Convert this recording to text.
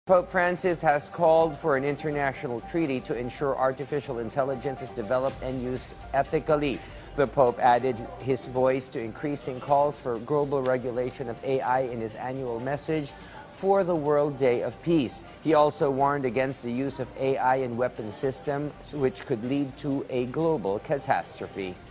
Pope Francis has called for an international treaty to ensure artificial intelligence is developed and used ethically. The Pope added his voice to increasing calls for global regulation of AI in his annual message for the World Day of Peace. He also warned against the use of AI in weapon systems, which could lead to a global catastrophe.